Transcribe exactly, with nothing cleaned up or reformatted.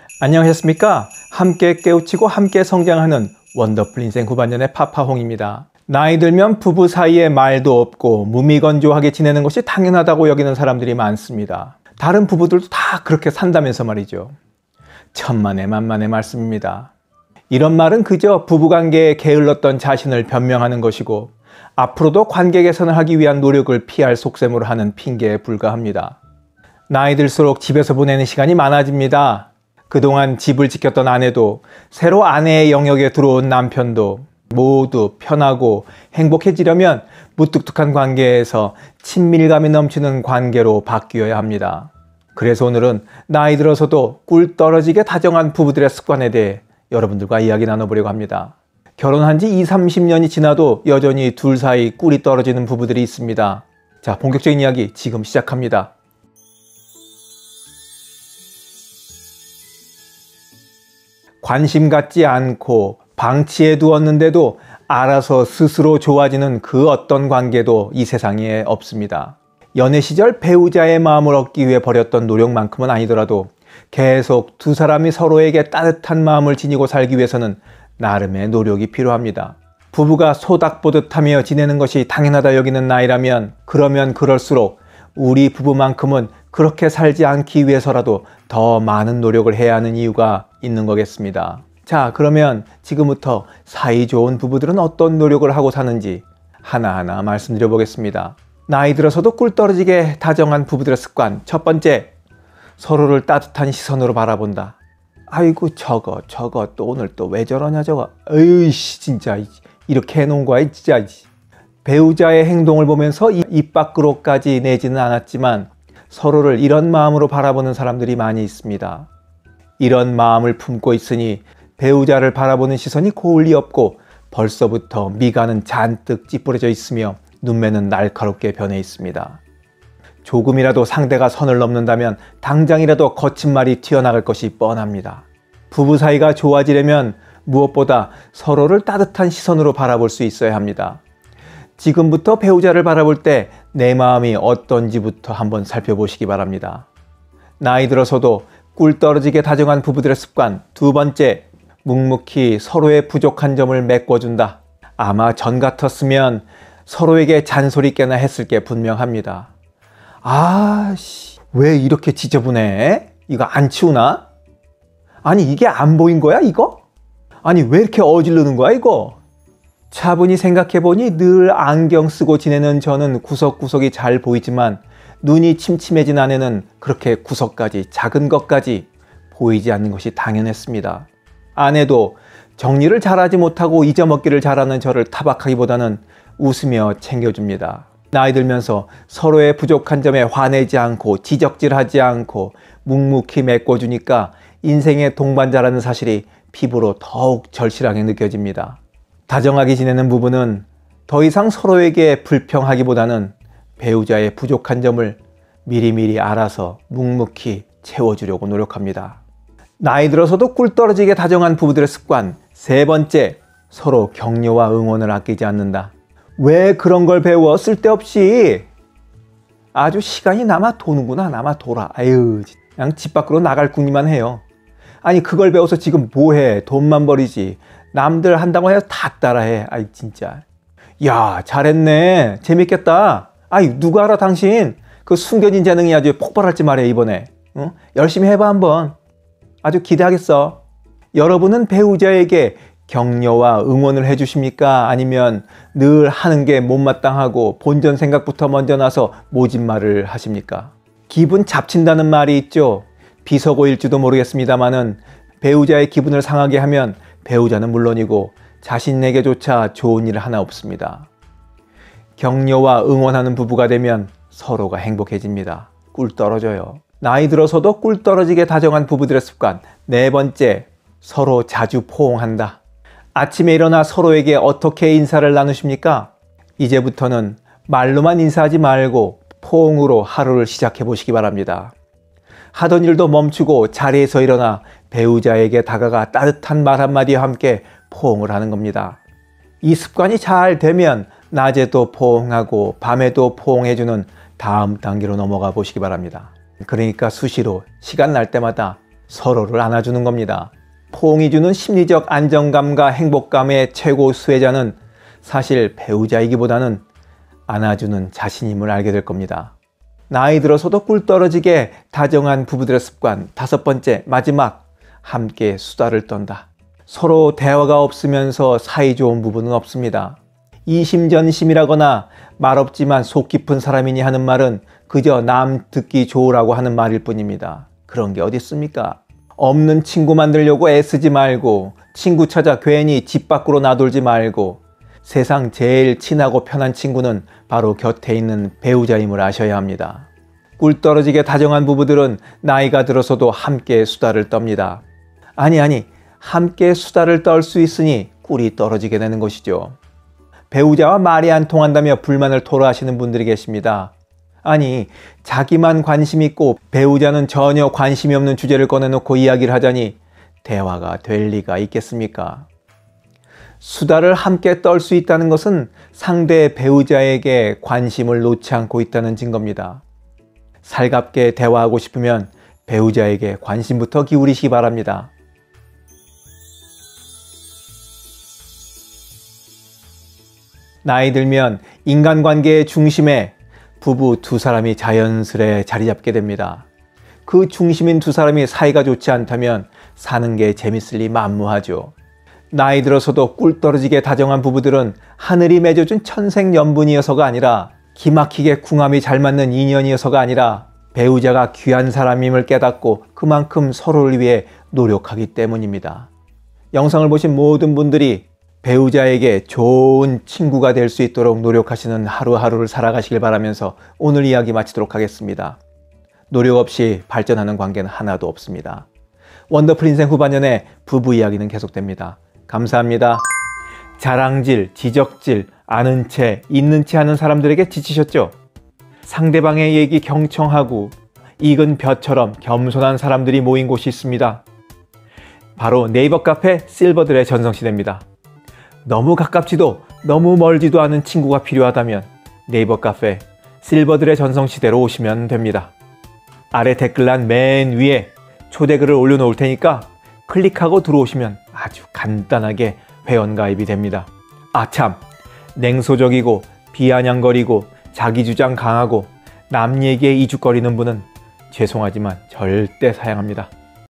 안녕하셨습니까? 함께 깨우치고 함께 성장하는 원더풀 인생 후반년의 파파홍입니다. 나이 들면 부부 사이에 말도 없고 무미건조하게 지내는 것이 당연하다고 여기는 사람들이 많습니다. 다른 부부들도 다 그렇게 산다면서 말이죠. 천만에 만만의 말씀입니다. 이런 말은 그저 부부관계에 게을렀던 자신을 변명하는 것이고 앞으로도 관계 개선을 하기 위한 노력을 피할 속셈으로 하는 핑계에 불과합니다. 나이 들수록 집에서 보내는 시간이 많아집니다. 그동안 집을 지켰던 아내도 새로 아내의 영역에 들어온 남편도 모두 편하고 행복해지려면 무뚝뚝한 관계에서 친밀감이 넘치는 관계로 바뀌어야 합니다. 그래서 오늘은 나이 들어서도 꿀 떨어지게 다정한 부부들의 습관에 대해 여러분들과 이야기 나눠보려고 합니다. 결혼한 지 이삼십 년이 지나도 여전히 둘 사이 꿀이 떨어지는 부부들이 있습니다. 자, 본격적인 이야기 지금 시작합니다. 관심 갖지 않고 방치해 두었는데도 알아서 스스로 좋아지는 그 어떤 관계도 이 세상에 없습니다. 연애 시절 배우자의 마음을 얻기 위해 벌였던 노력만큼은 아니더라도 계속 두 사람이 서로에게 따뜻한 마음을 지니고 살기 위해서는 나름의 노력이 필요합니다. 부부가 소닥보듯 하며 지내는 것이 당연하다 여기는 나이라면 그러면 그럴수록 우리 부부만큼은 그렇게 살지 않기 위해서라도 더 많은 노력을 해야 하는 이유가 있는 거겠습니다. 자, 그러면 지금부터 사이 좋은 부부들은 어떤 노력을 하고 사는지 하나하나 말씀드려 보겠습니다. 나이 들어서도 꿀 떨어지게 다정한 부부들의 습관. 첫 번째, 서로를 따뜻한 시선으로 바라본다. 아이고 저거 저거 또 오늘 또 왜 저러냐 저거. 에이씨 진짜 이렇게 해놓은 거야 진짜. 배우자의 행동을 보면서 입 밖으로까지 내지는 않았지만 서로를 이런 마음으로 바라보는 사람들이 많이 있습니다. 이런 마음을 품고 있으니 배우자를 바라보는 시선이 고울리 없고 벌써부터 미간은 잔뜩 찌푸려져 있으며 눈매는 날카롭게 변해 있습니다. 조금이라도 상대가 선을 넘는다면 당장이라도 거친 말이 튀어나갈 것이 뻔합니다. 부부 사이가 좋아지려면 무엇보다 서로를 따뜻한 시선으로 바라볼 수 있어야 합니다. 지금부터 배우자를 바라볼 때 내 마음이 어떤지부터 한번 살펴보시기 바랍니다. 나이 들어서도 꿀 떨어지게 다정한 부부들의 습관. 두 번째, 묵묵히 서로의 부족한 점을 메꿔준다. 아마 전 같았으면 서로에게 잔소리 깨나 했을 게 분명합니다. 아씨, 왜 이렇게 지저분해? 이거 안 치우나? 아니 이게 안 보인 거야 이거? 아니 왜 이렇게 어지르는 거야 이거? 차분히 생각해보니 늘 안경 쓰고 지내는 저는 구석구석이 잘 보이지만 눈이 침침해진 아내는 그렇게 구석까지 작은 것까지 보이지 않는 것이 당연했습니다. 아내도 정리를 잘하지 못하고 잊어먹기를 잘하는 저를 타박하기보다는 웃으며 챙겨줍니다. 나이 들면서 서로의 부족한 점에 화내지 않고 지적질하지 않고 묵묵히 메꿔주니까 인생의 동반자라는 사실이 피부로 더욱 절실하게 느껴집니다. 다정하게 지내는 부부는 더 이상 서로에게 불평하기보다는 배우자의 부족한 점을 미리미리 알아서 묵묵히 채워주려고 노력합니다. 나이 들어서도 꿀 떨어지게 다정한 부부들의 습관. 세 번째, 서로 격려와 응원을 아끼지 않는다. 왜 그런 걸 배워? 쓸데없이. 아주 시간이 남아 도는구나. 남아 돌아. 아유, 그냥 집 밖으로 나갈 궁리만 해요. 아니 그걸 배워서 지금 뭐해? 돈만 버리지. 남들 한다고 해서 다 따라해. 아이 진짜. 야 잘했네. 재밌겠다. 아이 누가 알아 당신. 그 숨겨진 재능이 아주 폭발할지 말해 이번에. 어? 열심히 해봐 한번. 아주 기대하겠어. 여러분은 배우자에게 격려와 응원을 해주십니까? 아니면 늘 하는 게 못마땅하고 본전 생각부터 먼저 나서 모진 말을 하십니까? 기분 잡친다는 말이 있죠. 비서고일지도 모르겠습니다만은 배우자의 기분을 상하게 하면 배우자는 물론이고 자신에게조차 좋은 일 하나 없습니다. 격려와 응원하는 부부가 되면 서로가 행복해집니다. 꿀 떨어져요. 나이 들어서도 꿀 떨어지게 다정한 부부들의 습관. 네 번째, 서로 자주 포옹한다. 아침에 일어나 서로에게 어떻게 인사를 나누십니까? 이제부터는 말로만 인사하지 말고 포옹으로 하루를 시작해 보시기 바랍니다. 하던 일도 멈추고 자리에서 일어나 배우자에게 다가가 따뜻한 말 한마디와 함께 포옹을 하는 겁니다. 이 습관이 잘 되면 낮에도 포옹하고 밤에도 포옹해주는 다음 단계로 넘어가 보시기 바랍니다. 그러니까 수시로 시간 날 때마다 서로를 안아주는 겁니다. 포옹이 주는 심리적 안정감과 행복감의 최고 수혜자는 사실 배우자이기보다는 안아주는 자신임을 알게 될 겁니다. 나이 들어서도 꿀 떨어지게 다정한 부부들의 습관. 다섯 번째, 마지막, 함께 수다를 떤다. 서로 대화가 없으면서 사이 좋은 부부는 없습니다. 이심전심이라거나 말없지만 속 깊은 사람이니 하는 말은 그저 남 듣기 좋으라고 하는 말일 뿐입니다. 그런 게 어디 있습니까? 없는 친구 만들려고 애쓰지 말고, 친구 찾아 괜히 집 밖으로 나돌지 말고, 세상 제일 친하고 편한 친구는 바로 곁에 있는 배우자임을 아셔야 합니다. 꿀 떨어지게 다정한 부부들은 나이가 들어서도 함께 수다를 떱니다. 아니 아니 함께 수다를 떨 수 있으니 꿀이 떨어지게 되는 것이죠. 배우자와 말이 안 통한다며 불만을 토로하시는 분들이 계십니다. 아니, 자기만 관심 있고 배우자는 전혀 관심이 없는 주제를 꺼내놓고 이야기를 하자니 대화가 될 리가 있겠습니까? 수다를 함께 떨 수 있다는 것은 상대 배우자에게 관심을 놓지 않고 있다는 증거입니다. 살갑게 대화하고 싶으면 배우자에게 관심부터 기울이시기 바랍니다. 나이 들면 인간관계의 중심에 부부 두 사람이 자연스레 자리 잡게 됩니다. 그 중심인 두 사람이 사이가 좋지 않다면 사는 게 재밌을 리 만무하죠. 나이 들어서도 꿀 떨어지게 다정한 부부들은 하늘이 맺어준 천생연분이어서가 아니라, 기막히게 궁합이 잘 맞는 인연이어서가 아니라 배우자가 귀한 사람임을 깨닫고 그만큼 서로를 위해 노력하기 때문입니다. 영상을 보신 모든 분들이 배우자에게 좋은 친구가 될 수 있도록 노력하시는 하루하루를 살아가시길 바라면서 오늘 이야기 마치도록 하겠습니다. 노력 없이 발전하는 관계는 하나도 없습니다. 원더풀 인생 후반년에 부부 이야기는 계속됩니다. 감사합니다. 자랑질, 지적질, 아는 채, 있는 채 하는 사람들에게 지치셨죠? 상대방의 얘기 경청하고 익은 벼처럼 겸손한 사람들이 모인 곳이 있습니다. 바로 네이버 카페 실버들의 전성시대입니다. 너무 가깝지도 너무 멀지도 않은 친구가 필요하다면 네이버 카페 실버들의 전성시대로 오시면 됩니다. 아래 댓글란 맨 위에 초대글을 올려놓을 테니까 클릭하고 들어오시면 아주 간단하게 회원가입이 됩니다. 아참, 냉소적이고 비아냥거리고 자기주장 강하고 남 얘기에 이죽거리는 분은 죄송하지만 절대 사양합니다.